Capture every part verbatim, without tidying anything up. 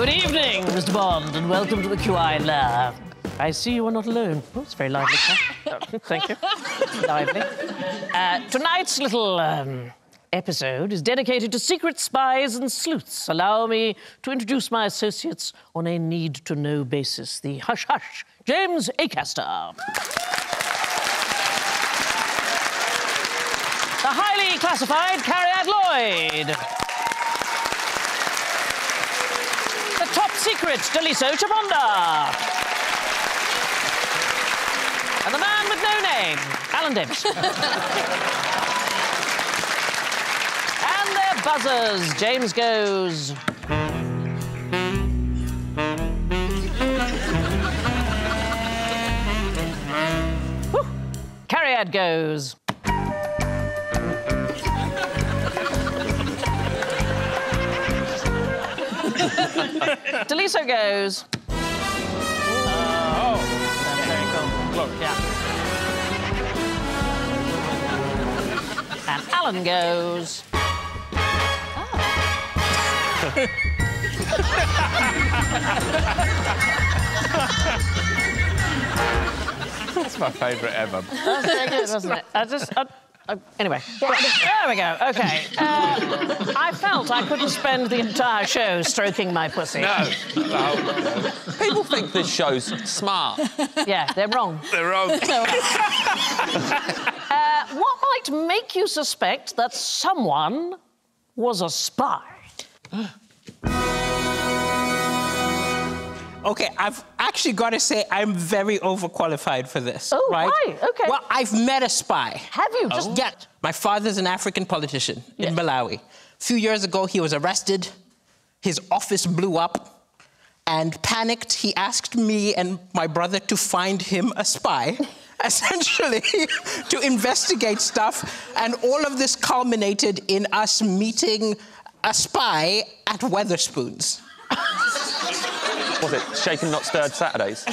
Good evening, Mister Bond, and welcome to the Q I Lab. I see you are not alone. Oh, it's very lively. Oh, thank you. Lively. Uh, tonight's little um, episode is dedicated to secret spies and sleuths. Allow me to introduce my associates on a need-to-know basis. The hush-hush, James Acaster. The highly classified Cariad Lloyd. The top secret Daliso Chaponda. And the man with no name, Alan Davies. And their buzzers, James goes. Woo. Cariad goes. Daliso goes. Uh, oh, that's very cool. Look, yeah. And Alan goes. Oh. That's my favourite ever. That's very good, wasn't it? I just. I, Uh, anyway, there we go. OK. Uh, I felt I couldn't spend the entire show stroking my pussy. No. no. People think this show's smart. Yeah, they're wrong. They're wrong. uh, what might make you suspect that someone was a spy? OK, I've actually got to say I'm very overqualified for this. Oh, right? why? OK. Well, I've met a spy. Have you? Just oh. yeah. My father's an African politician yes. in Malawi. A few years ago, he was arrested. His office blew up. And panicked, he asked me and my brother to find him a spy, essentially, to investigate stuff. And all of this culminated in us meeting a spy at Wetherspoons. Was it Shaken Not Stirred Saturdays?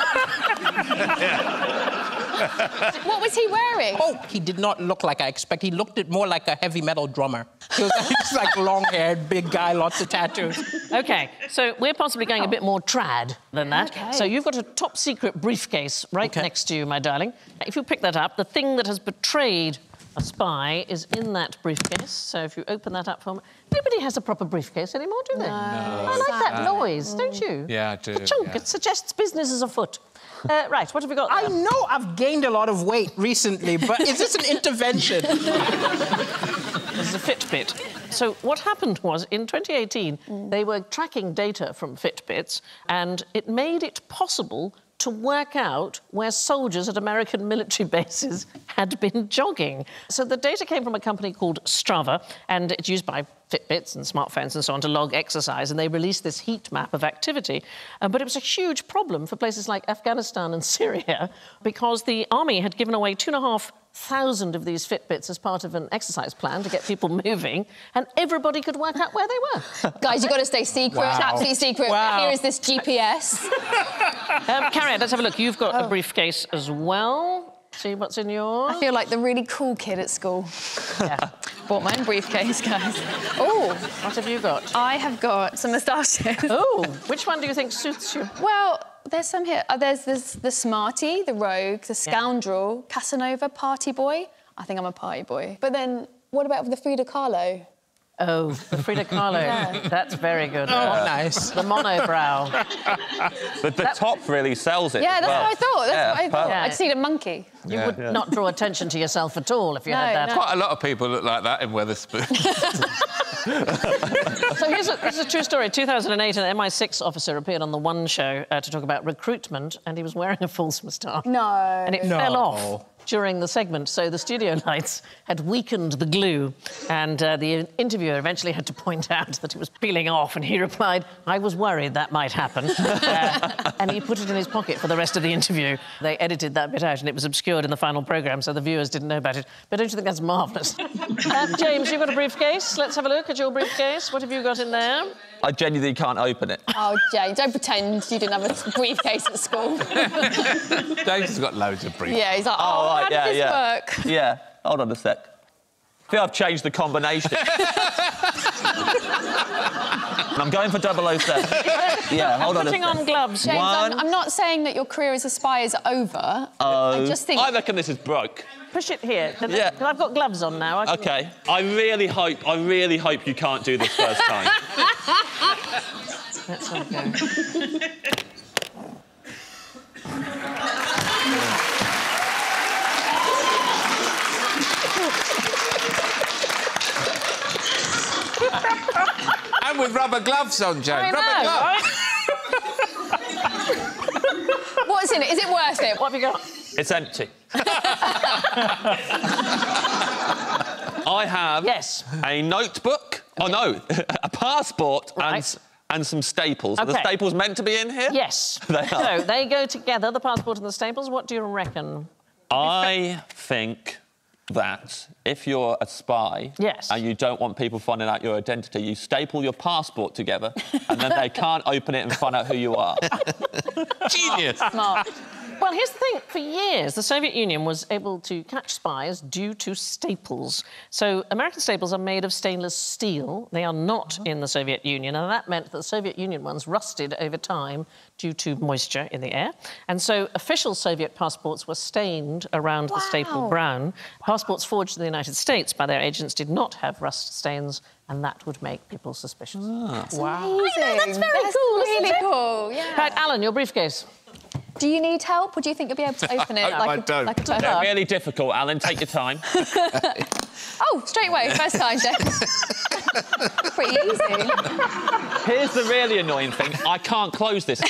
What was he wearing? Oh, he did not look like I expect. He looked more like a heavy metal drummer. He was just like long-haired, big guy, lots of tattoos. OK, so we're possibly going a bit more trad than that. Okay. So you've got a top-secret briefcase right okay. next to you, my darling. If you pick that up, the thing that has betrayed a spy is in that briefcase. So if you open that up for me... Nobody has a proper briefcase anymore, do they? No. I like that noise, don't you? Yeah, I do. The chunk, yeah. it suggests business is afoot. Uh, right, what have we got there? I know I've gained a lot of weight recently, but is this an intervention? This is a Fitbit. So what happened was, in twenty eighteen, mm. they were tracking data from Fitbits, and it made it possible to work out where soldiers at American military bases had been jogging. So the data came from a company called Strava, and it's used by Fitbits and smartphones and so on to log exercise, and they released this heat map of activity. Uh, but it was a huge problem for places like Afghanistan and Syria because the army had given away two and a half thousand of these Fitbits as part of an exercise plan to get people moving, and everybody could work out where they were. Guys, you've got to stay secret, Wow. absolutely secret. Wow. Here is this G P S. um, Cariad, let's have a look. You've got oh. a briefcase as well. See what's in yours. I feel like the really cool kid at school. Yeah. Bought my own briefcase, guys. Oh, what have you got? I have got some moustaches. Oh, which one do you think suits you? Well, there's some here. Uh, there's this, the Smarty, the Rogue, the Scoundrel, yeah. Casanova, Party Boy. I think I'm a party boy. But then, what about the Frida Kahlo? Oh, the Frida Kahlo. Yeah. That's very good. Oh, uh, nice. The monobrow. But the that... top really sells it. Yeah, that's well. what I thought. That's yeah, what I thought. Yeah. I just need a monkey. You yeah. would yeah. not draw attention to yourself at all if you no, had that. No. Quite a lot of people look like that in Wetherspoons. So here's a, this is a true story. two thousand eight, an M I six officer appeared on the One show uh, to talk about recruitment, and he was wearing a false moustache. No. And it no. fell off during the segment, so the studio lights had weakened the glue, and uh, the interviewer eventually had to point out that it was peeling off, and he replied, I was worried that might happen. uh, and he put it in his pocket for the rest of the interview. They edited that bit out, and it was obscured in the final programme, so the viewers didn't know about it. But don't you think that's marvellous? uh, James, you've got a briefcase. Let's have a look at your briefcase. What have you got in there? I genuinely can't open it. Oh, James, don't pretend you didn't have a briefcase at school. James has got loads of briefcases. Yeah, he's like, oh, oh right, how yeah, does this yeah. work? Yeah, hold on a sec. I think I've changed the combination. I'm going for double oh seven. Yeah, hold on a Putting on gloves. James, One. I'm, I'm not saying that your career as a spy is over. Oh. I just think... I reckon this is broke. Push it here. Yeah. Because I've got gloves on now. I can... OK. I really hope, I really hope you can't do this first time. Let's have a go. And with rubber gloves on, James. I Rubber know, gloves. right? What's in it? Is it worth it? What have you got? It's empty. I have Yes. a notebook. Oh, no, a passport Right. and, and some staples. Are the OK. staples meant to be in here? Yes. They are. So they go together, the passport and the staples. What do you reckon? I think that if you're a spy Yes. and you don't want people finding out your identity, you staple your passport together and then they can't open it and find out who you are. Genius. Smart. Well, here's the thing. For years, the Soviet Union was able to catch spies due to staples. So American staples are made of stainless steel. They are not in the Soviet Union, and that meant that the Soviet Union ones rusted over time due to moisture in the air. And so official Soviet passports were stained around the staple Wow. brown. Passports forged in the United States by their agents did not have rust stains, and that would make people suspicious. That's Wow. amazing. I know, that's very That's cool, isn't really it? cool, yeah. Right, Alan, your briefcase. Do you need help, or do you think you'll be able to open it I hope like, I a, don't. like a They're tough? really difficult, Alan. Take your time. Oh, straight away, first time, James. Pretty easy. Here's the really annoying thing. I can't close this.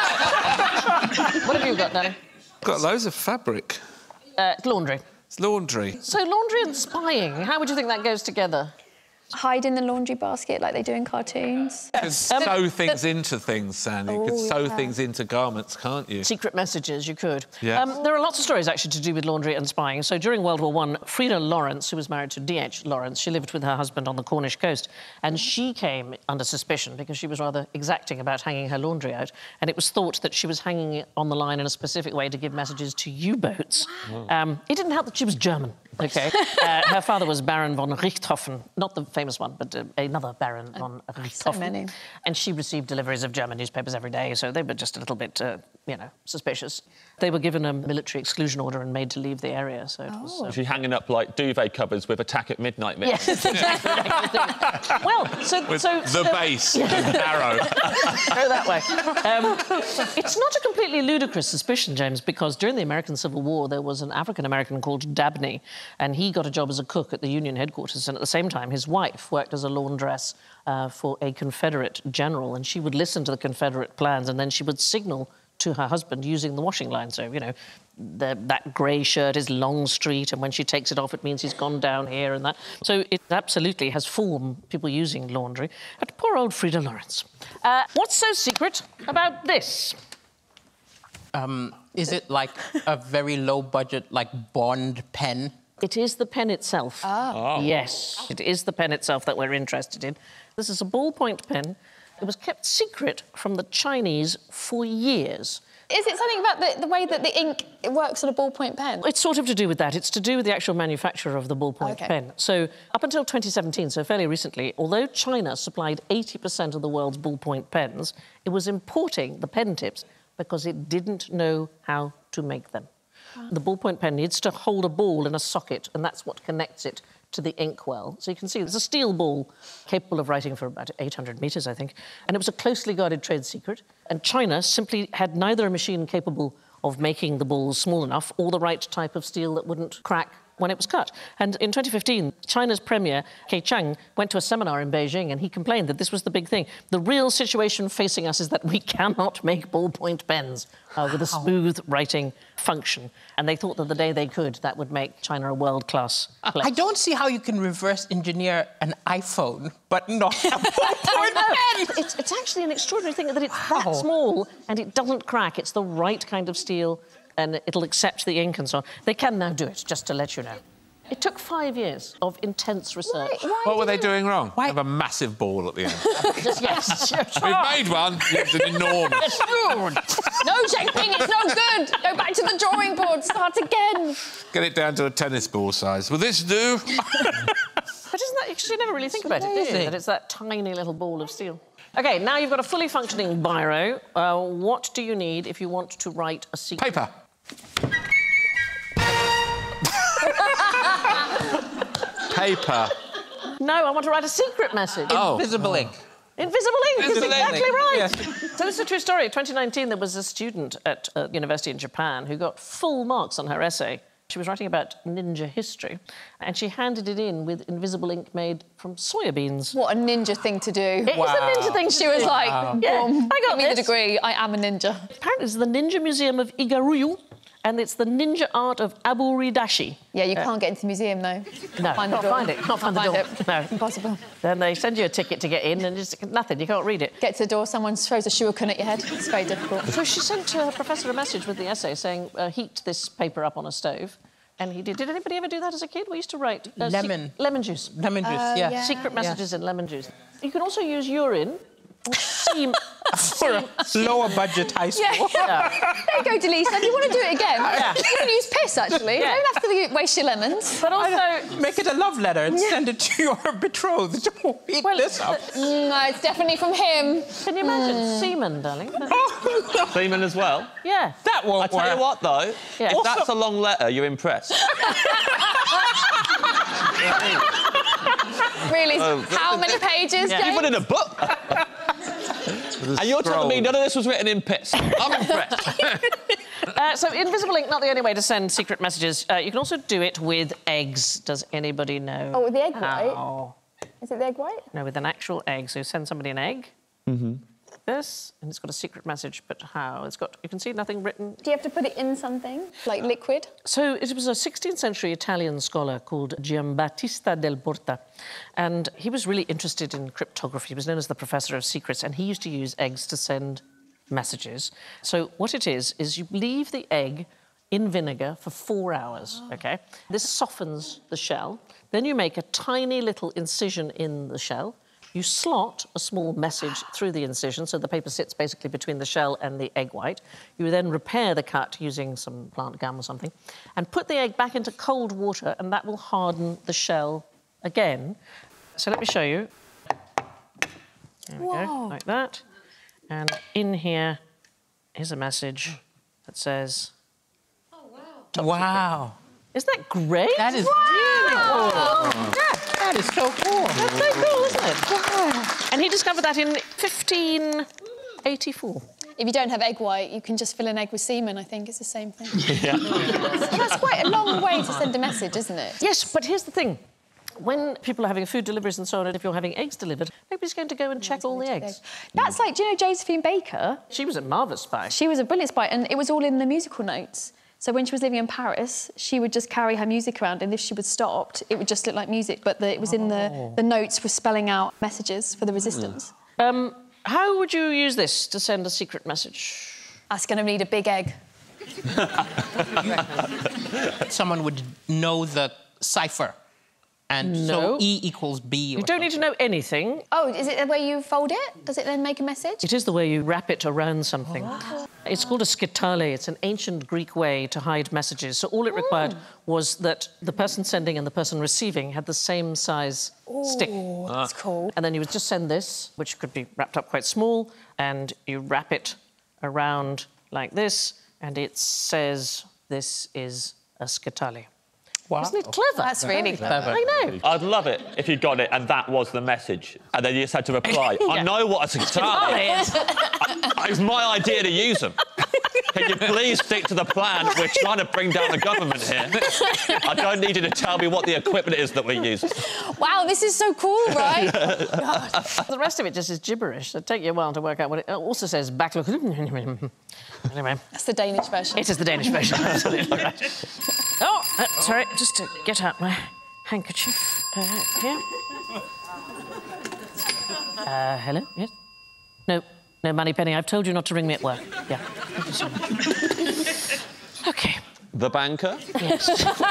What have you got, Danny? Got loads of fabric. Uh, laundry. It's laundry. So laundry and spying, how would you think that goes together? Hide in the laundry basket like they do in cartoons. You can sew things into things, Sandy. You can Oh, sew yeah. things into garments, can't you? Secret messages, you could. Yeah. Um, there are lots of stories, actually, to do with laundry and spying. So during World War One, Frida Lawrence, who was married to D H Lawrence, she lived with her husband on the Cornish coast, and she came under suspicion because she was rather exacting about hanging her laundry out, and it was thought that she was hanging it on the line in a specific way to give messages to U-boats. Wow. Um, it didn't help that she was German. OK. uh, her father was Baron von Richthofen, not the famous one, but uh, another Baron von Richthofen. so many. And she received deliveries of German newspapers every day, so they were just a little bit, uh, you know, suspicious. They were given a military exclusion order and made to leave the area, so it Oh. was... Uh... She's hanging up, like, duvet covers with Attack at Midnight mix. Yes, exactly. Well, so... With so the so, base, the arrow. Go that way. Um, it's not a completely ludicrous suspicion, James, because during the American Civil War, there was an African-American called Dabney, and he got a job as a cook at the Union headquarters, and at the same time, his wife worked as a laundress uh, for a Confederate general, and she would listen to the Confederate plans, and then she would signal to her husband using the washing line. So, you know, the, that grey shirt is Longstreet, and when she takes it off, it means he's gone down here and that. So it absolutely has formed people using laundry. And poor old Frida Lawrence. Uh, what's so secret about this? Um, is it like a very low-budget, like, Bond pen? It is the pen itself. Ah. Oh. Yes, it is the pen itself that we're interested in. This is a ballpoint pen. It was kept secret from the Chinese for years. Is it something about the, the way that the ink it works on a ballpoint pen? It's sort of to do with that. It's to do with the actual manufacturer of the ballpoint Okay. pen. So up until twenty seventeen, so fairly recently, although China supplied eighty percent of the world's ballpoint pens, it was importing the pen tips because it didn't know how to make them. The ballpoint pen needs to hold a ball in a socket, and that's what connects it to the inkwell. So you can see there's a steel ball capable of writing for about eight hundred metres, I think, and it was a closely guarded trade secret. And China simply had neither a machine capable of making the balls small enough or the right type of steel that wouldn't crack when it was cut. And in twenty fifteen, China's Premier, Ke Chang, went to a seminar in Beijing and he complained that this was the big thing. The real situation facing us is that we cannot make ballpoint pens uh, with a smooth writing function. And they thought that the day they could, that would make China a world-class place. I don't see how you can reverse engineer an iPhone, but not a ballpoint pen. It's, it's actually an extraordinary thing that it's Wow. that small and it doesn't crack. It's the right kind of steel and it'll accept the ink and so on. They can now do it, just to let you know. It took five years of intense research. Why, why What were they did doing wrong? Why- Have a massive ball at the end. Just, yes. We've made one. It's an enormous. No, Xiangping, it's not good. Go back to the drawing board. Start again. Get it down to a tennis ball size. Will this do? actually never really think about it, do you? That it's that tiny little ball of steel. OK, now you've got a fully functioning biro. Uh, what do you need if you want to write a secret? Paper. Paper. No, I want to write a secret message. Oh. Invisible ink. Invisible ink is Invisible exactly ink. right. Yeah. So this is a true story. In twenty nineteen, there was a student at a university in Japan who got full marks on her essay. She was writing about ninja history, and she handed it in with invisible ink made from soya beans. What a ninja thing to do. It Wow. is a ninja thing. She was like, Yeah, boom, I got give me the this. degree, I am a ninja. Apparently, it's the Ninja Museum of Igaruyu, and it's the ninja art of Aburidashi. Yeah, you can't get into the museum, though. No, find the can't door. find it. Can't find the door. It. No. Impossible. Then they send you a ticket to get in, and just nothing. You can't read it. Get to the door, someone throws a shuriken at your head. It's very difficult. So she sent her professor a message with the essay saying, uh, heat this paper up on a stove. And he did. Did anybody ever do that as a kid? We used to write... Uh, Lemon. lemon juice. Lemon juice, Uh, yeah. yeah. Secret messages in lemon juice. You can also use urine or semen. For a lower budget high school. Yeah. There you go, Daliso. Do you want to do it again? Yeah. You can use piss, actually. Yeah. You don't have to waste your lemons. But also... Make it a love letter and send it to your betrothed. Eat Well, this up. Mm, no, it's definitely from him. Can you imagine? Mm. Semen, darling. Oh, Seaman as well. Yeah. that won't I tell work. you what, though, Yeah. if Also- that's a long letter, you're impressed. Really? How many pages, Yeah. James? Even in a book. And you're telling me none of this was written in piss. I'm impressed. Uh, so invisible ink, not the only way to send secret messages. Uh, you can also do it with eggs. Does anybody know? Oh, with the egg white? how? Is it the egg white? No, with an actual egg. So send somebody an egg. Mm-hmm. This, and it's got a secret message, but how? It's got, you can see nothing written. Do you have to put it in something, like liquid? So it was a sixteenth century Italian scholar called Giambattista del Porta, and he was really interested in cryptography. He was known as the professor of secrets, and he used to use eggs to send messages. So what it is, is you leave the egg in vinegar for four hours, OK? This softens the shell. Then you make a tiny little incision in the shell. You slot a small message through the incision, so the paper sits basically between the shell and the egg white. You then repair the cut using some plant gum or something, and put the egg back into cold water, and that will harden the shell again. So let me show you. There we Whoa. go, like that. And in here is a message that says... Wow. Isn't that great? That is Wow. beautiful. Yeah. That is so cool. That's so cool, isn't it? Wow. And he discovered that in fifteen eighty-four. If you don't have egg white, you can just fill an egg with semen, I think. It's the same thing. Yeah. That's quite a long way to send a message, isn't it? Yes, but here's the thing. When people are having food deliveries and so on, and if you're having eggs delivered, nobody's going to go and check all the eggs. That's like, do you know Josephine Baker? She was a marvellous spy. She was a brilliant spy, and it was all in the musical notes. So when she was living in Paris, she would just carry her music around, and if she was stopped, it would just look like music, but the, it was in the, the notes were spelling out messages for the resistance. Um, how would you use this to send a secret message? That's going to need a big egg. Someone would know the cipher. And No. so E equals B. Or You don't need to know anything. Oh, is it the way you fold it? Does it then make a message? It is the way you wrap it around something. It's called a skitale. It's an ancient Greek way to hide messages. So all it required was that the person sending and the person receiving had the same size stick. Oh, that's cool. And then you would just send this, which could be wrapped up quite small, and you wrap it around like this, and it says, this is a skitale. Wow. Isn't it clever? That's really clever. I know. I'd love it if you got it and that was the message. And then you just had to reply. I know what a skitale is. It's my idea to use them. Can you please stick to the plan? We're trying to bring down the government here. I don't need you to tell me what the equipment is that we use. Wow, this is so cool, right? The rest of it just is gibberish. It'll take you a while to work out what it, it also says. Backlog. Anyway, That's the Danish version. it is the Danish version. Absolutely right. Oh, uh, sorry, just to get out my handkerchief uh, here. Uh, hello? Yes? No, no, Moneypenny. I've told you not to ring me at work. Yeah. Thank you so much. OK. The banker? Yes.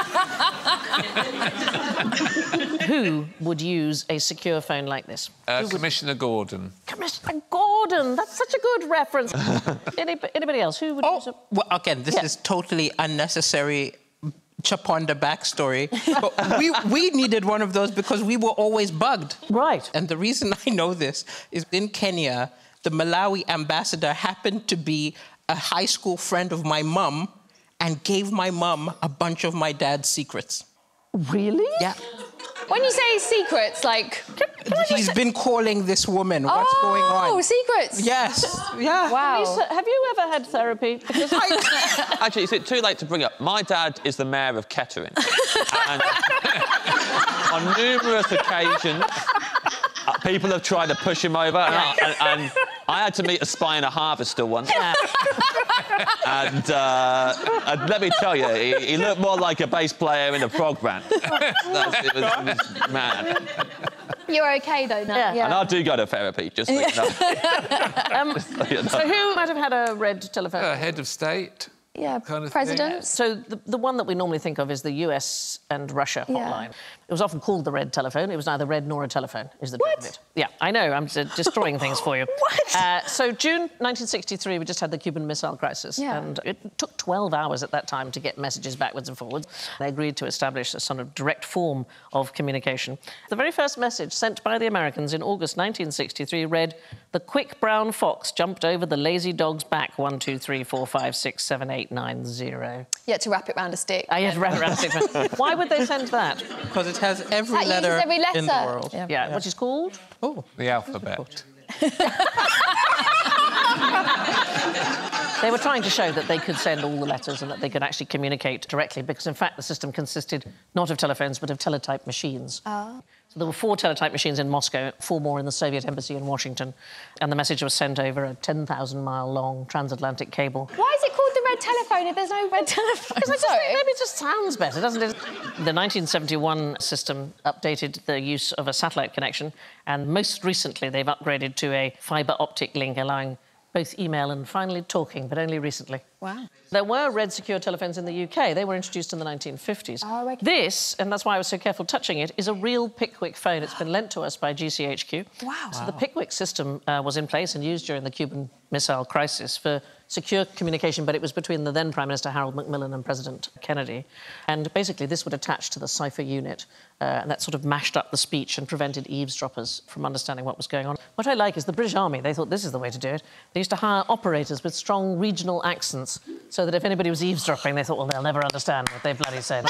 Who would use a secure phone like this? Uh, Commissioner Gordon. Commissioner Gordon. That's such a good reference. Any, anybody else? Who would use a... Oh, well, again, this Yeah. is totally unnecessary Chaponda backstory, but we, we needed one of those because we were always bugged. Right. And the reason I know this is in Kenya, the Malawi ambassador happened to be a high school friend of my mum and gave my mum a bunch of my dad's secrets. Really? Yeah. When you say secrets, like... Can, can He's been calling this woman. What's oh, going on? Oh, secrets. Yes. Yeah. Wow. Lisa, have you ever had therapy? Because I... Actually, is it too late to bring up? My dad is the mayor of Kettering. And on numerous occasions, uh, people have tried to push him over, and I, and, and I had to meet a spy and a harvester once. Yeah. And, uh, and let me tell you, he, he looked more like a bass player in a prog band. That's, it, was, it was mad. You're OK, though, now. Yeah. Yeah. And I do go to therapy, just so you know. um, Just so you know. So who might have had a red telephone? Uh, head of state. Yeah, kind of presidents. So the, the one that we normally think of is the U S and Russia Yeah. hotline. It was often called the red telephone. It was neither red nor a telephone, is the What? truth of it. Yeah, I know, I'm uh, destroying things for you. What? Uh, so June nineteen sixty-three, we just had the Cuban Missile Crisis. Yeah. And it took twelve hours at that time to get messages backwards and forwards. They agreed to establish a sort of direct form of communication. The very first message sent by the Americans in August nineteen sixty-three read, "The quick brown fox jumped over the lazy dog's back, one, two, three, four, five, six, seven, eight, nine, zero. You had to wrap it round a stick. I had to wrap it around a stick. Why would they send that? Because it has every That letter, uses every letter. in the world. Yeah. Yeah, which is called? Oh. The alphabet. They were trying to show that they could send all the letters and that they could actually communicate directly, because, in fact, the system consisted not of telephones but of teletype machines. Oh. So there were four teletype machines in Moscow, four more in the Soviet embassy in Washington, and the message was sent over a ten thousand mile long transatlantic cable. Why is it called the red telephone if there's no red telephone? Because I just Sorry. think maybe it just sounds better, doesn't it? The nineteen seventy-one system updated the use of a satellite connection, and most recently they've upgraded to a fibre optic link allowing both email and finally talking, but only recently. Wow. There were red secure telephones in the U K. They were introduced in the nineteen fifties. Oh, okay. This, and that's why I was so careful touching it, is a real Pickwick phone. It's been lent to us by G C H Q. Wow. So the Pickwick system uh, was in place and used during the Cuban Missile Crisis for secure communication, but it was between the then Prime Minister Harold Macmillan and President Kennedy. And basically this would attach to the cipher unit, uh, and that sort of mashed up the speech and prevented eavesdroppers from understanding what was going on. What I like is the British Army, they thought this is the way to do it. They used to hire operators with strong regional accents so that if anybody was eavesdropping, they thought, well, they'll never understand what they've bloody said.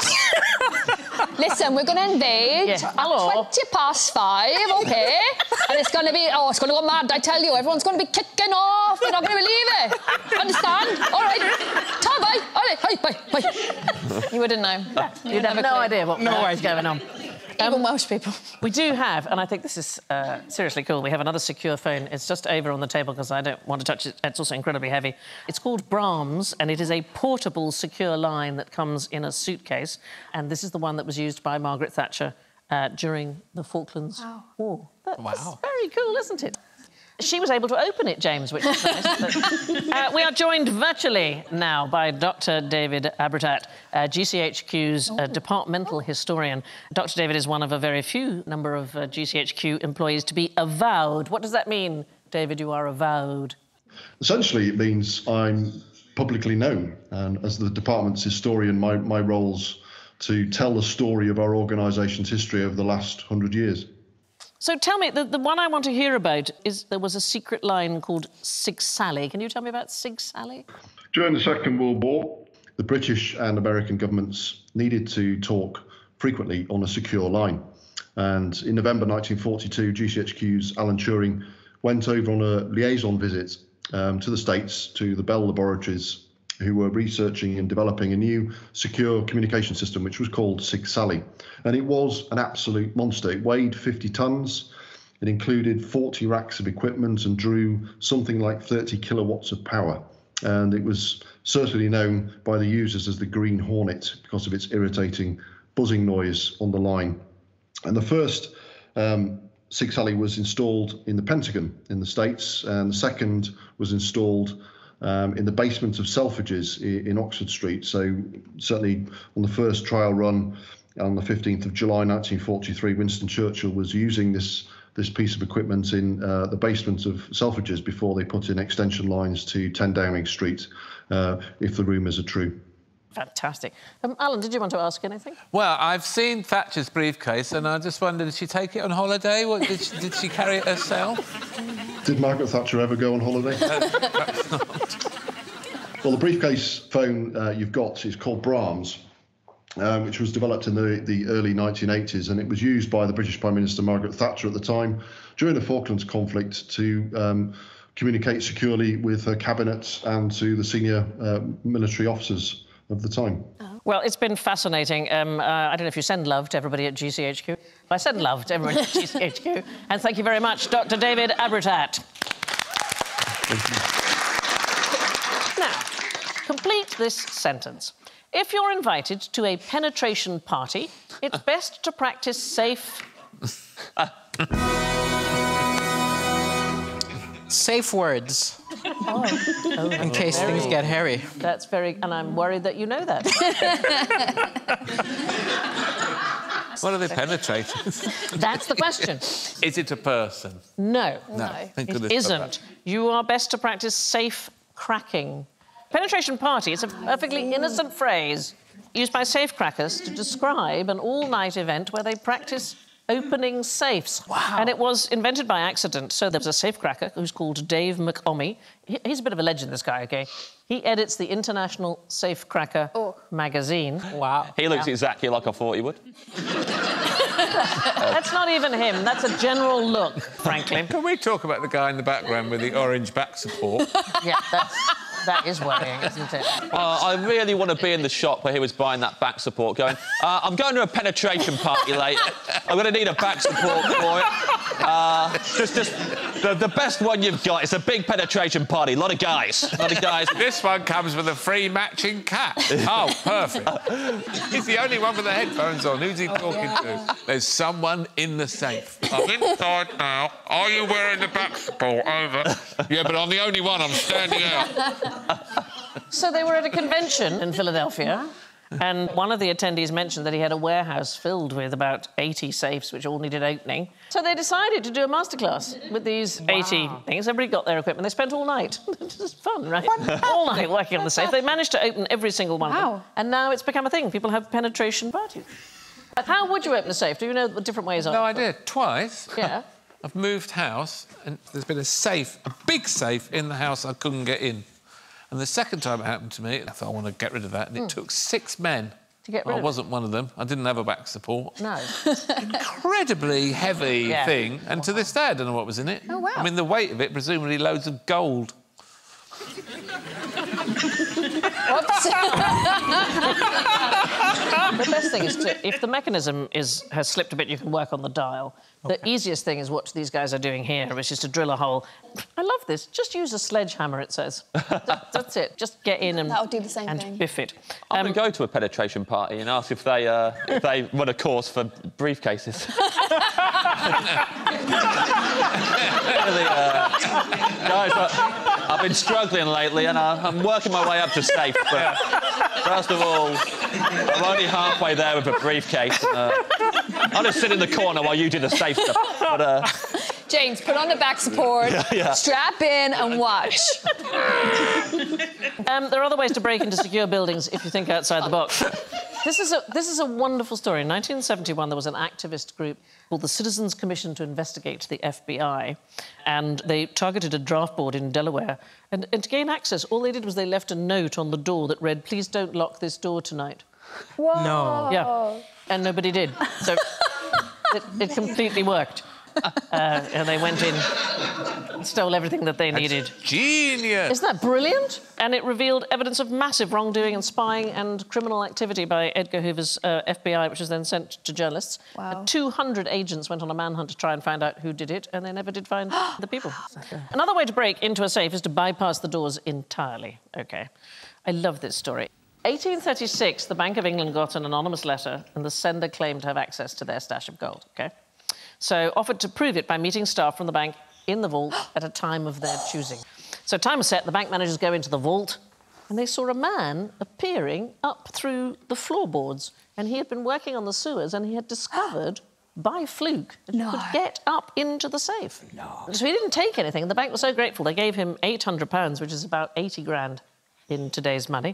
Listen, we're going to invade Yeah. at Hello. twenty past five, OK? And it's going to be... Oh, it's going to go mad, I tell you. Everyone's going to be kicking off. You're not going to believe it. Understand? All right. Ta, bye. All right. Bye, bye, bye. You wouldn't know. You'd have no idea what No was idea. going on. Even Welsh people. We do have, and I think this is uh, seriously cool, we have another secure phone. It's just over on the table because I don't want to touch it. It's also incredibly heavy. It's called Brahms, and it is a portable secure line that comes in a suitcase. And this is the one that was used by Margaret Thatcher uh, during the Falklands Wow. War. That, Wow. That's very cool, isn't it? She was able to open it, James, which is nice. But, uh, we are joined virtually now by Doctor David Abratat, uh, G C H Q's uh, departmental historian. Doctor David is one of a very few number of uh, G C H Q employees to be avowed. What does that mean, David, you are avowed? Essentially, it means I'm publicly known. And as the department's historian, my, my role's to tell the story of our organisation's history over the last hundred years. So tell me, the, the one I want to hear about is there was a secret line called Sig Sally. Can you tell me about Sig Sally? During the Second World War, the British and American governments needed to talk frequently on a secure line. And in November nineteen forty-two, G C H Q's Alan Turing went over on a liaison visit um, to the States, to the Bell Laboratories, who were researching and developing a new secure communication system, which was called Sig Sally. And it was an absolute monster. It weighed fifty tons. It included forty racks of equipment and drew something like thirty kilowatts of power. And it was certainly known by the users as the Green Hornet because of its irritating buzzing noise on the line. And the first um, Sig Sally was installed in the Pentagon in the States, and the second was installed Um, in the basement of Selfridges in Oxford Street. So certainly on the first trial run on the fifteenth of July nineteen forty-three, Winston Churchill was using this this piece of equipment in uh, the basement of Selfridges before they put in extension lines to ten Downing Street, uh, if the rumours are true. Fantastic. Um, Alan, did you want to ask anything? Well, I've seen Thatcher's briefcase, and I just wondered, did she take it on holiday? What, did, she, did she carry it herself? Did Margaret Thatcher ever go on holiday? Perhaps not. Well, the briefcase phone uh, you've got is called Brahms, um, which was developed in the, the early nineteen eighties, and it was used by the British Prime Minister Margaret Thatcher at the time during the Falklands conflict to um, communicate securely with her cabinet and to the senior uh, military officers of the time. Oh. Well, it's been fascinating. Um, uh, I don't know if you send love to everybody at G C H Q. I send love to everybody at G C H Q. And thank you very much, Doctor David Abritat. Now, complete this sentence. If you're invited to a penetration party, it's best to practice safe... Safe words. Oh. Oh, in case very, things get hairy. That's very... And I'm worried that you know that. What are they penetrating? That's the question. Is it a person? No. No. Thank It goodness for isn't. that. You are best to practice safe cracking. Penetration party, it's a perfectly innocent phrase used by safecrackers to describe an all-night event where they practice opening safes. Wow. And it was invented by accident. So there was a safecracker who's called Dave McOmie. He, he's a bit of a legend, this guy, OK? He edits the International Safecracker oh. magazine. Wow. He looks Yeah. exactly like I thought he would. That's not even him. That's a general look, frankly. Can we talk about the guy in the background with the orange back support? Yeah, that's... That is worrying, isn't it? Uh, I really want to be in the shop where he was buying that back support, going, uh, I'm going to a penetration party later. I'm going to need a back support for it. Uh, just, just the, the best one you've got. It's a big penetration party. A lot of guys. A lot of guys. This one comes with a free matching cap. Oh, perfect. He's the only one with the headphones on. Who's he talking to? There's someone in the safe. I'm inside now. Are you wearing the back support? Over. Yeah, but I'm the only one. I'm standing out. So they were at a convention in Philadelphia, and one of the attendees mentioned that he had a warehouse filled with about eighty safes which all needed opening. So they decided to do a masterclass with these wow. eighty things. Everybody got their equipment. They spent all night. It was fun, right? All night working on the safe. They managed to open every single one wow. of them. And now it's become a thing. People have penetration parties. How would you open a safe? Do you know what different ways are? No, I did. Twice. Yeah. I've moved house, and there's been a safe, a big safe, in the house I couldn't get in. And the second time it happened to me, I thought, I want to get rid of that, and it mm. took six men. To get rid I of wasn't it? one of them. I didn't have a back support. No. Incredibly heavy yeah. thing, and to this day I don't know what was in it. Oh, wow. I mean, the weight of it, presumably loads of gold. The best thing is to, if the mechanism is has slipped a bit, you can work on the dial. Okay. The easiest thing is what these guys are doing here, which is to drill a hole. I love this. Just use a sledgehammer, it says. that, that's it. Just get in and, That'll do the same and thing. biff it. I'm Um, going to go to a penetration party and ask if they, uh, if they run a course for briefcases. Really, uh, guys, uh, I've been struggling lately and I, I'm working my way up to safe, but first of all, I'm only halfway there with a briefcase. And, uh, I'll just sit in the corner while you do the safe stuff. But, uh... James, put on the back support, yeah, yeah. strap in and watch. um, there are other ways to break into secure buildings if you think outside the box. This is a, this is a wonderful story. In nineteen seventy-one, there was an activist group called the Citizens Commission to Investigate the F B I, and they targeted a draft board in Delaware. And, and to gain access, all they did was they left a note on the door that read, "Please don't lock this door tonight." Whoa. No. Yeah, and nobody did. So it, it completely worked. Uh, and they went in and stole everything that they That's needed. Genius! Isn't that brilliant? And it revealed evidence of massive wrongdoing and spying and criminal activity by Edgar Hoover's uh, F B I, which was then sent to journalists. Wow. Uh, two hundred agents went on a manhunt to try and find out who did it, and they never did find the people. Another way to break into a safe is to bypass the doors entirely. OK. I love this story. eighteen thirty-six, the Bank of England got an anonymous letter, and the sender claimed to have access to their stash of gold, OK? So offered to prove it by meeting staff from the bank in the vault at a time of their choosing. So time was set, the bank managers go into the vault, and they saw a man appearing up through the floorboards, and he had been working on the sewers, and he had discovered, by fluke, that No. he could get up into the safe. No. So he didn't take anything. The bank was so grateful, they gave him eight hundred pounds, which is about eighty grand in today's money,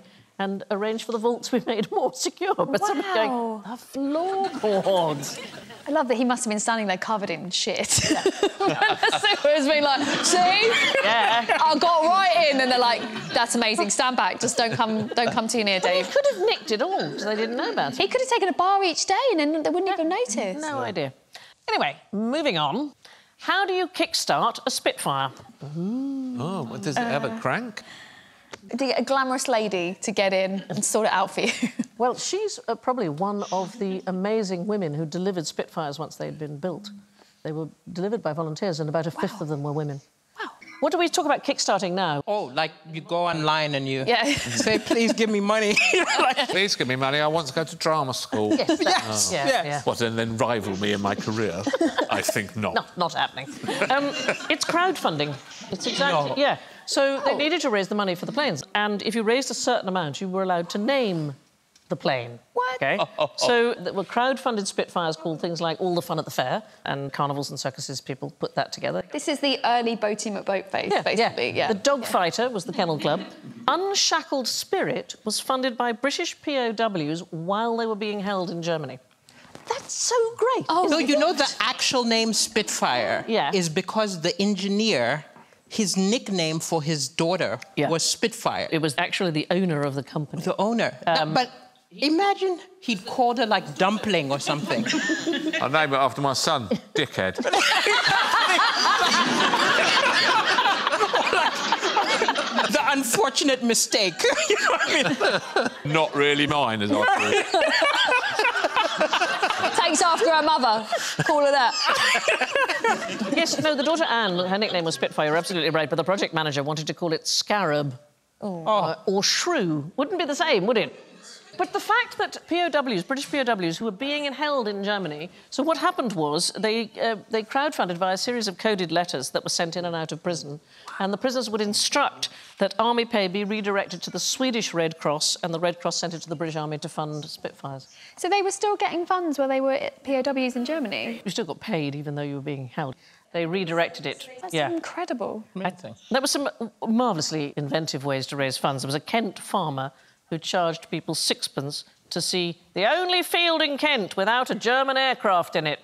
and arranged for the vault to be made more secure. But Wow. somebody going, the floorboards. I love that he must have been standing there covered in shit. Yeah. The super's been like, see? Yeah. I got right in, and they're like, that's amazing. Stand back. Just don't come, don't come too near, Dave. He could have nicked it all because they didn't know about it. He could have taken a bar each day, and then they wouldn't even notice. No idea. Anyway, moving on. How do you kickstart a Spitfire? Oh, well, does it have a crank? Do you get a glamorous lady to get in and sort it out for you? Well, she's uh, probably one of the amazing women who delivered Spitfires once they'd been built. They were delivered by volunteers, and about a fifth Wow. of them were women. Wow. What do we talk about kickstarting now? Oh, like you go online and you Yeah. say, please give me money. Please give me money. I want to go to drama school. Yes, that's, Yes, yeah, yes. yeah. What, and then rival me in my career? I think not. No, not happening. Um, it's crowdfunding. It's exactly, No. yeah. So Oh. they needed to raise the money for the planes, and if you raised a certain amount, you were allowed to name the plane. What? Okay. So there were crowd-funded Spitfires called things like All the Fun at the Fair, and carnivals and circuses people put that together. This is the early Boaty McBoatface, Yeah, basically. Yeah. The Dog Fighter was the Kennel Club. Unshackled Spirit was funded by British P O Ws while they were being held in Germany. That's so great. Oh, No, you know the actual name Spitfire Yeah. is because the engineer, his nickname for his daughter Yeah. was Spitfire. It was actually the owner of the company. The owner. Um, but imagine he'd called her like Dumpling or something. I'll name it after my son, Dickhead. The unfortunate mistake. You know what I mean? Not really mine, as I thought. Takes after her mother. Call her that. Yes, no, the daughter Anne, her nickname was Spitfire, you're absolutely right, but the project manager wanted to call it Scarab. Oh. Uh, or Shrew. Wouldn't be the same, would it? But the fact that P O Ws, British P O Ws, who were being held in Germany... So what happened was they, uh, they crowdfunded via a series of coded letters that were sent in and out of prison, and the prisoners would instruct that army pay be redirected to the Swedish Red Cross, and the Red Cross sent it to the British Army to fund Spitfires. So they were still getting funds while they were P O Ws in Germany? You still got paid even though you were being held. They redirected it. That's yeah. incredible. Amazing. There were some marvellously inventive ways to raise funds. There was a Kent farmer who charged people sixpence to see the only field in Kent without a German aircraft in it.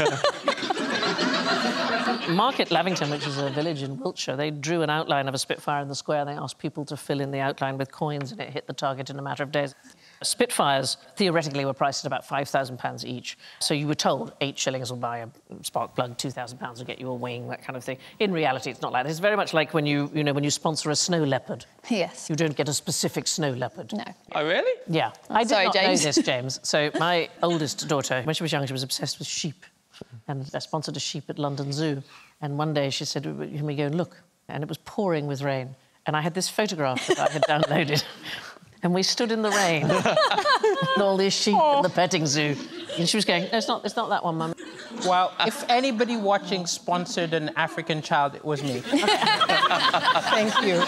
Market Lavington, which is a village in Wiltshire, they drew an outline of a Spitfire in the square. They asked people to fill in the outline with coins, and it hit the target in a matter of days. Spitfires, theoretically, were priced at about five thousand pounds each. So you were told eight shillings will buy a spark plug, two thousand pounds will get you a wing, that kind of thing. In reality, it's not like that. It's very much like when you, you know, when you sponsor a snow leopard. Yes. You don't get a specific snow leopard. No. Oh, really? Yeah. I did Sorry, not James. know this, James. So my oldest daughter, when she was young, she was obsessed with sheep. And I sponsored a sheep at London Zoo. And one day she said, can we go and look? And it was pouring with rain. And I had this photograph that I had downloaded. And we stood in the rain with all these sheep Oh. in the petting zoo. And she was going, no, it's not, it's not that one, Mum. Well, if anybody watching sponsored an African child, it was me. Thank you.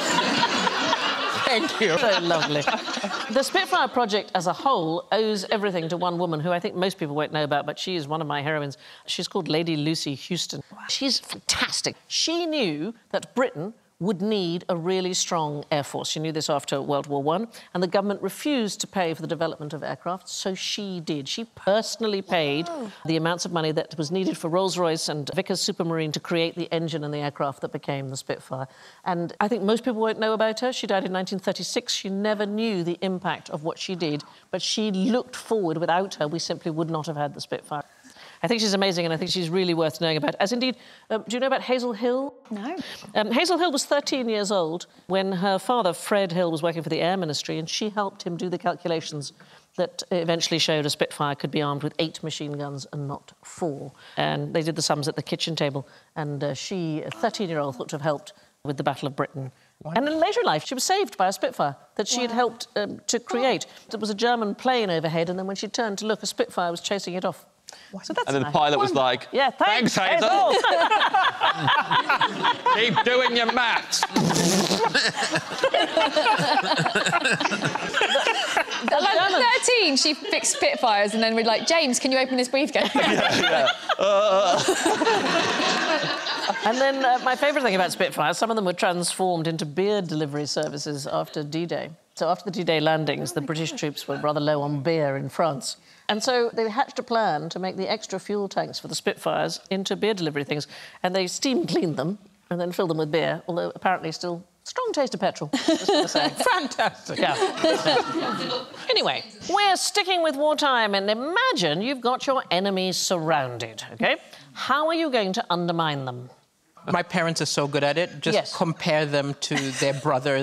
Thank you. So lovely. The Spitfire project as a whole owes everything to one woman who I think most people won't know about, but she is one of my heroines. She's called Lady Lucy Houston. She's fantastic. She knew that Britain would need a really strong air force. She knew this after World War One, and the government refused to pay for the development of aircraft, so she did. She personally paid oh. the amounts of money that was needed for Rolls-Royce and Vickers Supermarine to create the engine and the aircraft that became the Spitfire. And I think most people won't know about her. She died in nineteen thirty-six. She never knew the impact of what she did, but she looked forward. Without her, we simply would not have had the Spitfire. I think she's amazing, and I think she's really worth knowing about. As indeed, um, do you know about Hazel Hill? No. Um, Hazel Hill was thirteen years old when her father, Fred Hill, was working for the Air Ministry, and she helped him do the calculations that eventually showed a Spitfire could be armed with eight machine guns and not four. And they did the sums at the kitchen table, and uh, she, a thirteen-year-old, thought to have helped with the Battle of Britain. What? And in later life, she was saved by a Spitfire that she wow. had helped um, to create. Oh. There was a German plane overhead, and then when she turned to look, a Spitfire was chasing it off. So that's and then nice. the pilot was like, yeah, thanks, thanks Hazel. Keep doing your maths. At thirteen, she fixed Spitfires, and then we're like, James, can you open this briefcase? yeah, yeah. Uh... And then uh, my favourite thing about Spitfires, some of them were transformed into beer delivery services after D-Day. So after the D-Day landings, the British troops were rather low on beer in France. And so they hatched a plan to make the extra fuel tanks for the Spitfires into beer delivery things. And they steam cleaned them and then filled them with beer, although apparently still strong taste of petrol. Just what I'm saying. Fantastic. Yeah. Anyway, we're sticking with wartime, and imagine you've got your enemies surrounded, OK? How are you going to undermine them? My parents are so good at it. Just Yes. compare them to their brothers.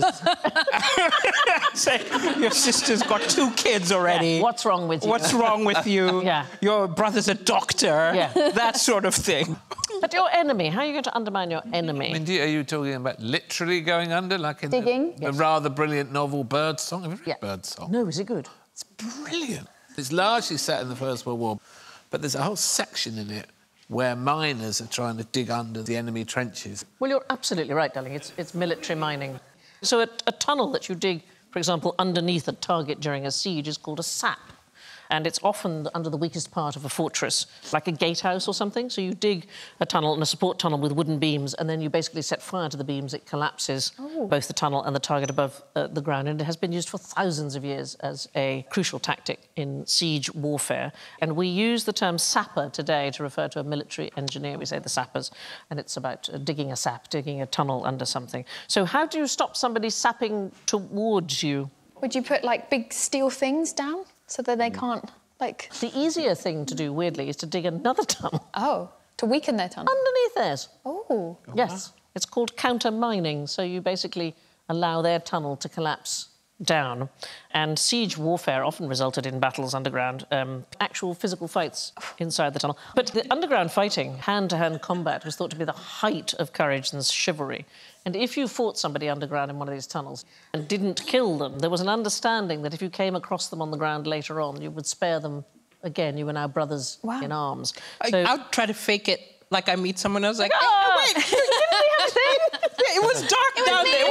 Say, your sister's got two kids already. Yeah. What's wrong with you? What's wrong with you? Yeah. Your brother's a doctor. Yeah. That sort of thing. But your enemy, how are you going to undermine your enemy? I mean, do you, are you talking about literally going under, like in Digging? the, the rather brilliant novel Birdsong? Have you read Yeah. Birdsong? No, is it good? It's brilliant. It's largely set in the First World War, but there's a whole section in it where miners are trying to dig under the enemy trenches. Well, you're absolutely right, darling. It's, it's military mining. So a, a tunnel that you dig, for example, underneath a target during a siege is called a sap. And it's often under the weakest part of a fortress, like a gatehouse or something. So you dig a tunnel and a support tunnel with wooden beams, and then you basically set fire to the beams. It collapses oh. both the tunnel and the target above uh, the ground. And it has been used for thousands of years as a crucial tactic in siege warfare. And we use the term sapper today to refer to a military engineer. We say the sappers, and it's about uh, digging a sap, digging a tunnel under something. So how do you stop somebody sapping towards you? Would you put, like, big steel things down so that they can't, like... The easier thing to do, weirdly, is to dig another tunnel. Oh, to weaken their tunnel? Underneath theirs. Oh. Yes. It's called counter-mining, so you basically allow their tunnel to collapse down. And siege warfare often resulted in battles underground, um, actual physical fights inside the tunnel. But the underground fighting, hand-to-hand combat, was thought to be the height of courage and chivalry. And if you fought somebody underground in one of these tunnels and didn't kill them, there was an understanding that if you came across them on the ground later on, you would spare them again. You were now brothers wow. in arms. I, So, I'll try to fake it like I meet someone else. Like, oh, oh, wait, didn't we have a thing? Yeah, it was dark It was down me. there.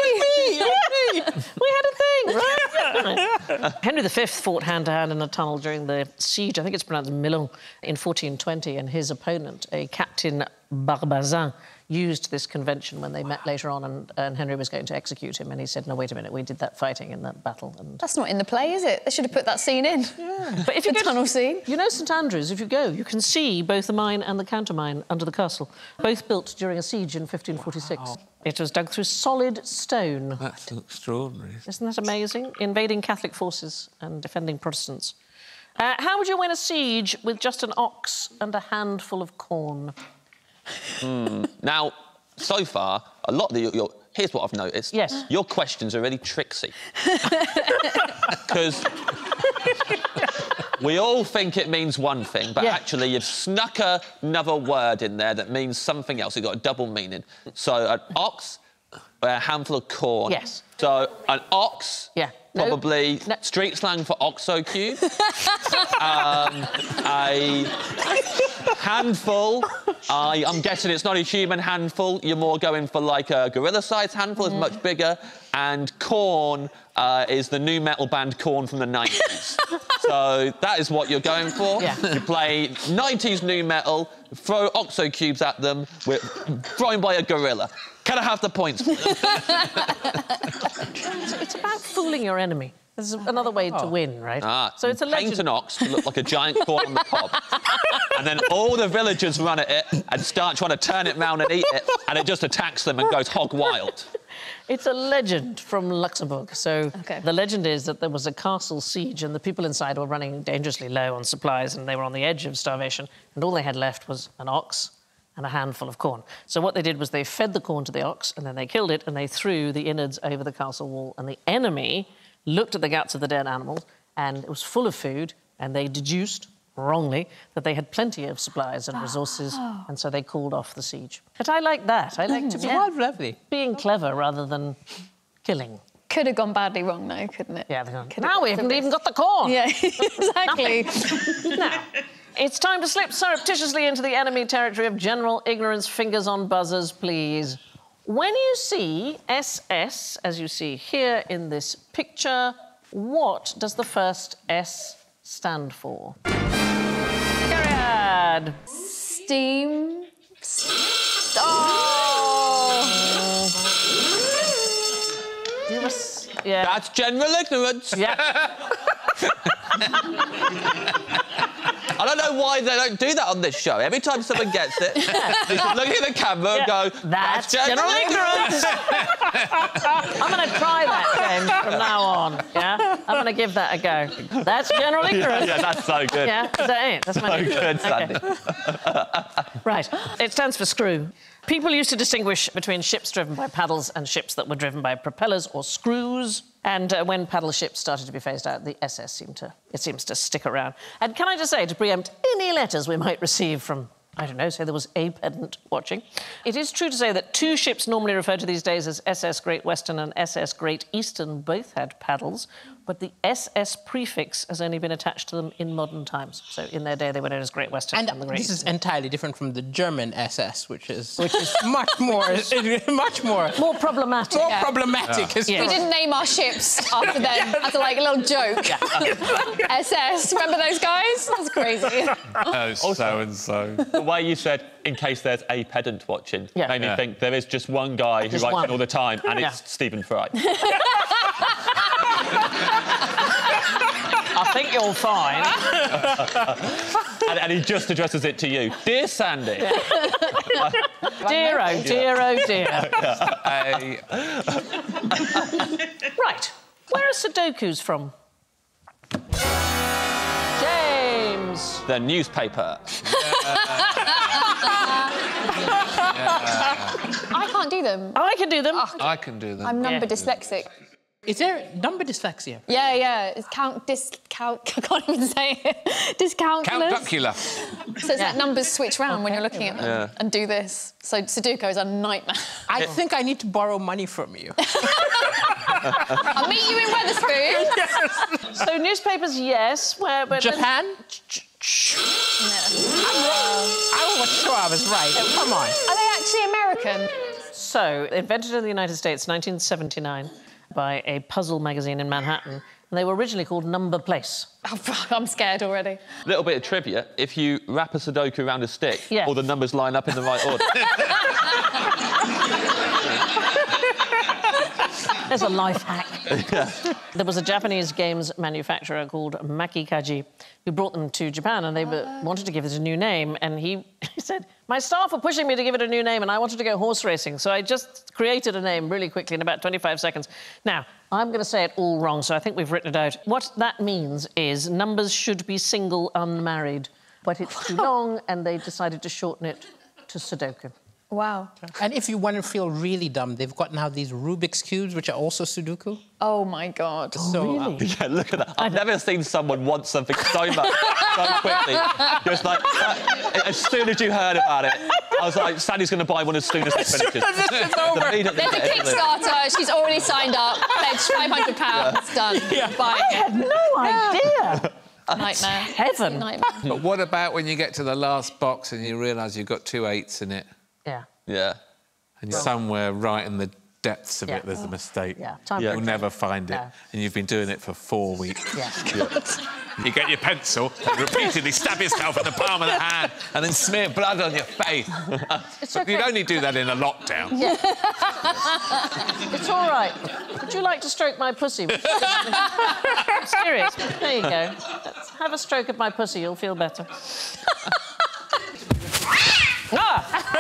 It was me. It was me. we had a thing, right? Henry the Fifth fought hand-to-hand in a tunnel during the siege, I think it's pronounced Milon, in fourteen twenty, and his opponent, a Captain Barbazan, used this convention when they met later on, and, and Henry was going to execute him, and he said, no, wait a minute, we did that fighting in that battle. And... That's not in the play, is it? They should have put that scene in. Yeah. But if you the go tunnel to, scene. You know St Andrews, if you go, you can see both the mine and the countermine under the castle, both built during a siege in fifteen forty-six. Wow. It was dug through solid stone. That's extraordinary. Isn't that amazing? Invading Catholic forces and defending Protestants. Uh, how would you win a siege with just an ox and a handful of corn? Mm. Now, so far, a lot of the... Your, here's what I've noticed. Yes. Your questions are really tricksy. Because we all think it means one thing, but yeah. actually you've snuck another word in there that means something else. You've got a double meaning. So an ox, a handful of corn. Yes. So an ox... Yeah. Probably no. street slang for oxo cube. um, a handful. I, I'm guessing it's not a human handful. You're more going for like a gorilla-sized handful. It's much bigger. And corn uh, is the new metal band Korn from the nineties. So that is what you're going for. Yeah. You play nineties new metal, throw oxo cubes at them, with, thrown by a gorilla. Can I have the points? It's about fooling your enemy. There's another way to win, right? Ah, so it's a legend. Paint an ox to look like a giant corn on the cob. And then all the villagers run at it and start trying to turn it round and eat it, and it just attacks them and goes hog wild. It's a legend from Luxembourg. So okay. the legend is that there was a castle siege and the people inside were running dangerously low on supplies and they were on the edge of starvation, and all they had left was an ox and a handful of corn. So what they did was they fed the corn to the ox and then they killed it and they threw the innards over the castle wall, and the enemy looked at the guts of the dead animals and it was full of food, and they deduced, wrongly, that they had plenty of supplies and resources, oh. and so they called off the siege. But I like that. I like mm, to be yeah. lovely. being clever rather than killing. Could have gone badly wrong, though, couldn't it? Yeah, gone, now we haven't even got the corn. Yeah, exactly. Now, it's time to slip surreptitiously into the enemy territory of general ignorance. Fingers on buzzers, please. When you see S S, as you see here in this picture, what does the first S stand for? Cariad. Steam. Oh! You were, Yeah. That's general ignorance. Yeah. I don't know why they don't do that on this show. Every time someone gets it, they just look at the camera and Yeah. go, That's, That's general, general ignorance. I'm going to try that, James, from now on. Yeah? I'm going to give that a go. That's general ignorance. Yeah, that's so good. Yeah, is that it? That's my So new... good, Sandi. Okay. Right. It stands for screw. People used to distinguish between ships driven by paddles and ships that were driven by propellers or screws. And uh, when paddle ships started to be phased out, the S S seemed to, it seems to stick around. And can I just say, to preempt any letters we might receive from, I don't know, say there was a pedant watching, it is true to say that two ships normally referred to these days as S S Great Western and S S Great Eastern both had paddles, but the S S prefix has only been attached to them in modern times. So in their day, they were known as Great Western and, And the Great this is Eastern. entirely different from the German S S, which is which is much more, much more, More problematic. more Yeah. problematic. Yeah. We didn't name our ships after them, after like a little joke. S S, remember those guys? That's crazy. Oh, so and so. The way you said, in case there's a pedant watching, Yeah. made me Yeah. think there is just one guy who Just writes one. it all the time, and Yeah. it's Stephen Fry. I think you'll find. and, and he just addresses it to you. Dear Sandi. Dear, oh dear, oh dear. A... Right. Where are Sudokus from? James. The newspaper. I can't do them. I can do them. I can do them. I'm number Yeah. dyslexic. Is there number dyslexia? Yeah, yeah. It's count, discount, I can't even say it. Discount. Count Duckula. So it's like numbers switch round when you're looking at them Yeah. and do this. So Sudoku is a nightmare. I think I need to borrow money from you. I'll meet you in Wetherspoon. So newspapers, yes. Where? But Japan? No. I was sure I was right. Come on. Are they actually American? So, invented in the United States, nineteen seventy-nine, by a puzzle magazine in Manhattan. And they were originally called Number Place. Oh, I'm scared already. Little bit of trivia. If you wrap a Sudoku around a stick, Yeah. all the numbers line up in the right order. There's a life hack. There was a Japanese games manufacturer called Mack who brought them to Japan, and they were, wanted to give it a new name. And he, he said, my staff were pushing me to give it a new name, and I wanted to go horse racing. So I just created a name really quickly in about twenty-five seconds. Now, I'm going to say it all wrong, so I think we've written it out. What that means is numbers should be single, unmarried. But it's too long, and they decided to shorten it to Sudoku. Wow. And if you want to feel really dumb, they've got now these Rubik's Cubes, which are also Sudoku. Oh, my God. So, uh, Yeah, look at that. I've never seen someone want something so much, so quickly. Just like, uh, as soon as you heard about it, I was like, Sandy's going to buy one as soon as it finishes. it's over. Immediately There's a get it. Kickstarter. She's already signed up. Pledged five hundred pounds. Done. Buying I had it. no idea. Nightmare. Heaven. Nightmare. But what about when you get to the last box and you realise you've got two eights in it, Yeah. Yeah. and somewhere right in the depths of Yeah. it there's a mistake? Yeah, time Yeah. for You'll it. never find it, No. and you've been doing it for four weeks. Yeah. You get your pencil and repeatedly stab yourself in the palm of the hand and then smear blood on your face. It's But okay. you'd only do that in a lockdown. It's all right. Would you like to stroke my pussy? I'm serious. There you go. Let's have a stroke of my pussy. You'll feel better. Ah!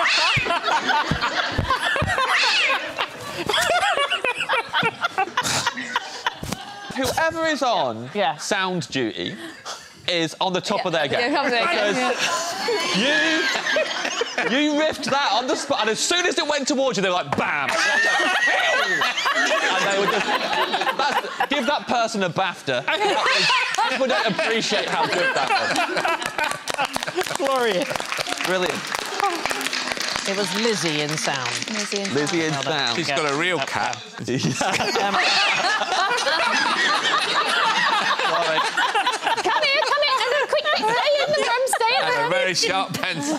Whoever is on Yeah. sound duty is on the top of their game. Yeah, come there, yeah. You, you riffed that on the spot, and as soon as it went towards you, they were like, bam! and they were just... That's, give that person a BAFTA. That was, people don't appreciate how good that was. Glorious. Brilliant. It was Lizzie in sound. Lizzie and Lizzie in Well done. sound. She's got a real cat. Um, Come here, come here. No, no, quick, quick. Stay in the room. Stay in the And a room. very sharp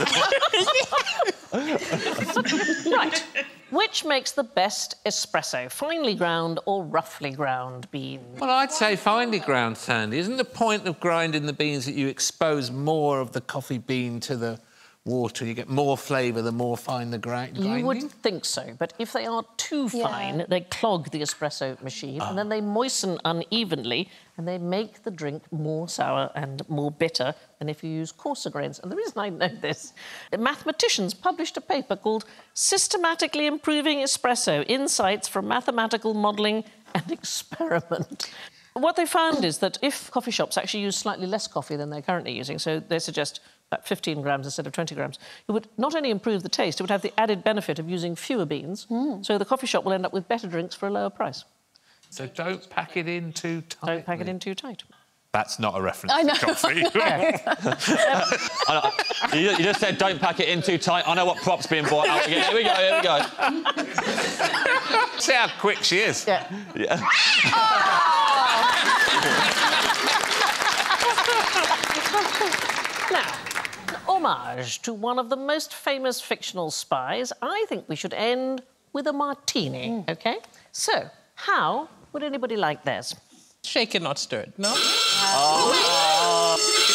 pencil. right. Which makes the best espresso? Finely ground or roughly ground bean? Well, I'd say finely ground, Sandy. Isn't the point of grinding the beans that you expose more of the coffee bean to the water, you get more flavour the more fine the gra grinding? You would think so, but if they are too Yeah. fine, they clog the espresso machine, Oh. and then they moisten unevenly, and they make the drink more sour and more bitter than if you use coarser grains. And the reason I know this, mathematicians published a paper called Systematically Improving Espresso, Insights from Mathematical Modelling and Experiment. What they found is that if coffee shops actually use slightly less coffee than they're currently using, so they suggest about fifteen grams instead of twenty grams, it would not only improve the taste, it would have the added benefit of using fewer beans, mm. so the coffee shop will end up with better drinks for a lower price. So don't pack it in too tight. Don't pack it in too tight. That's not a reference I know. to coffee. you, you just said don't pack it in too tight. I know what prop's being brought out again. Here we go, here we go. See how quick she is. Yeah. Yeah. Now, homage to one of the most famous fictional spies, I think we should end with a martini, mm. OK? So, how would anybody like theirs? Shaken, not stirred, no? Oh.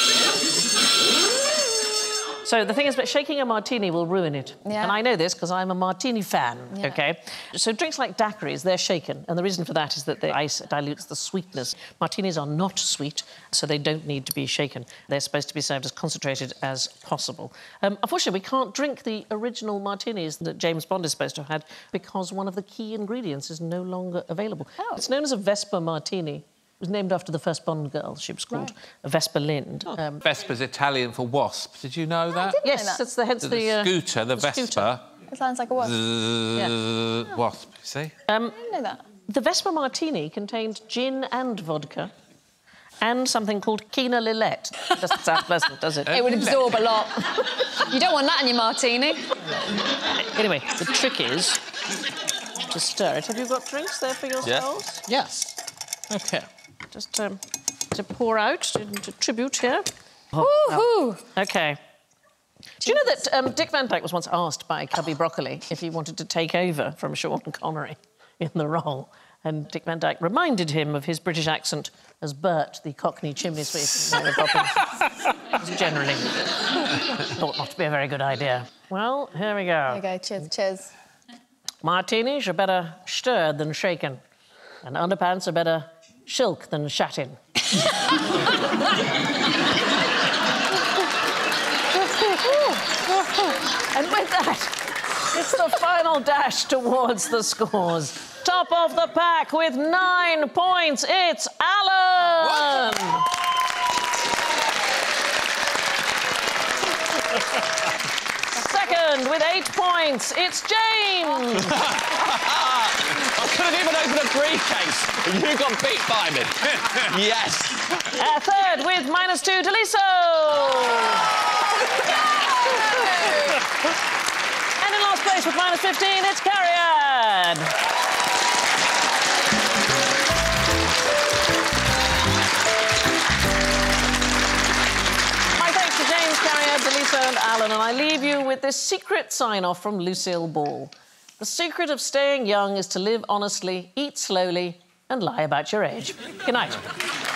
So the thing is, but shaking a martini will ruin it. Yeah. And I know this because I'm a martini fan, Yeah. OK? So drinks like daiquiris, they're shaken. And the reason for that is that the ice dilutes the sweetness. Martinis are not sweet, so they don't need to be shaken. They're supposed to be served as concentrated as possible. Um, unfortunately, we can't drink the original martinis that James Bond is supposed to have had because one of the key ingredients is no longer available. Oh. It's known as a Vesper martini. It was named after the first Bond girl. She was called Right. Vesper Lind. Oh. Um, Vesper's Italian for wasp. Did you know that? didn't know yes, that. that's the hence So the, the uh, scooter, the, the Vesper. scooter. It sounds like a wasp. Yeah. Wasp, you see? Um, I didn't know that. the Vesper martini contained gin and vodka and something called Quina Lillet. Doesn't sound pleasant, does it? It would absorb a lot. You don't want that in your martini. Anyway, the trick is to stir it. Have you got drinks there for yourselves? Yes. OK. Just um, to pour out into tribute here. Oh, Woohoo! OK. Do you know that um, Dick Van Dyke was once asked by Cubby Broccoli if he wanted to take over from Sean Connery in the role? And Dick Van Dyke reminded him of his British accent as Bert, the Cockney chimney sweep in Mary Poppins. Generally thought not to be a very good idea. Well, here we go. There you go. Cheers, cheers. Martinis are better stirred than shaken, and underpants are better shilk than shat in. And with that, it's the final dash towards the scores. Top of the pack with nine points, it's Alan! Second, with eight points, it's James! I couldn't even open a briefcase, and you got beat by me. Yes. Uh, third, with minus two, Daliso! And in last place with minus fifteen, it's Cariad! My thanks to James, Cariad, Daliso and Alan, and I leave you with this secret sign-off from Lucille Ball. The secret of staying young is to live honestly, eat slowly, and lie about your age. Good night.